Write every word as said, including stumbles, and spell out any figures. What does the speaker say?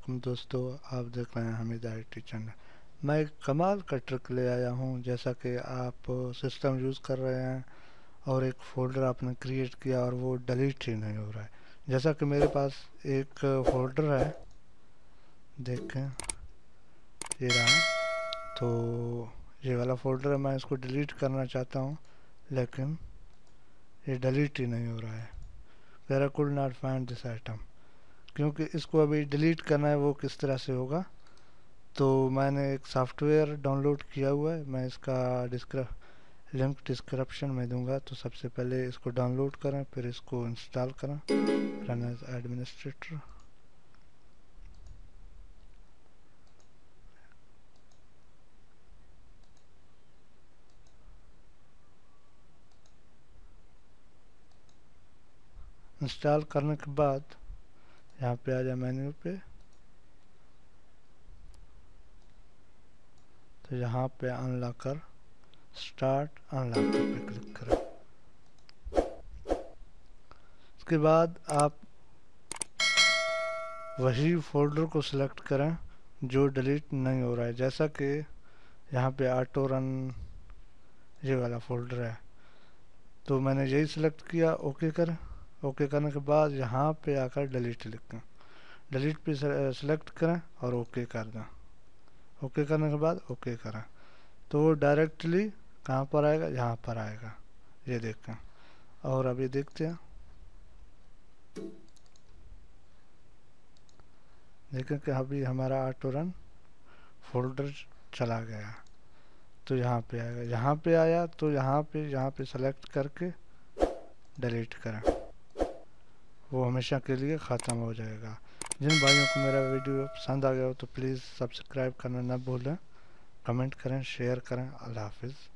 वालेकुम दोस्तों, आप देख रहे हैं हमीद आई टी चैनल। मैं एक कमाल का ट्रिक ले आया हूं। जैसा कि आप सिस्टम यूज़ कर रहे हैं और एक फ़ोल्डर आपने क्रिएट किया और वो डिलीट ही नहीं हो रहा है। जैसा कि मेरे पास एक फ़ोल्डर है, देखें ये रहा। तो ये वाला फ़ोल्डर है, मैं इसको डिलीट करना चाहता हूँ लेकिन ये डिलीट ही नहीं हो रहा है। Where could not find this item. क्योंकि इसको अभी डिलीट करना है, वो किस तरह से होगा। तो मैंने एक सॉफ्टवेयर डाउनलोड किया हुआ है, मैं इसका डिस्क्रिप लिंक डिस्क्रिप्शन में दूंगा। तो सबसे पहले इसको डाउनलोड करें, फिर इसको इंस्टॉल करें रन एज एडमिनिस्ट्रेटर। इंस्टॉल करने के बाद यहाँ पे आ जाए मेन्यू पे, तो यहाँ पे अनलॉकर स्टार्ट अनलॉकर पे क्लिक करें। उसके बाद आप वही फोल्डर को सिलेक्ट करें जो डिलीट नहीं हो रहा है। जैसा कि यहाँ पे ऑटो रन ये वाला फोल्डर है, तो मैंने यही सिलेक्ट किया। ओके करें। ओके करने के बाद यहाँ पे आकर डिलीट लिखें, डिलीट पे सिलेक्ट करें और ओके कर दें। ओके करने के बाद ओके करें तो वो डायरेक्टली कहाँ पर आएगा, यहाँ पर आएगा। ये देखें। और अभी देखते हैं, देखें कि अभी हमारा ऑटो रन फोल्डर चला गया। तो यहाँ पे आएगा, यहाँ पे आया तो यहाँ पे यहाँ पे सेलेक्ट करके डिलीट करें, वो हमेशा के लिए ख़त्म हो जाएगा। जिन भाइयों को मेरा वीडियो पसंद आ गया हो तो प्लीज़ सब्सक्राइब करना ना भूलें, कमेंट करें, शेयर करें। अल्लाह हाफिज़।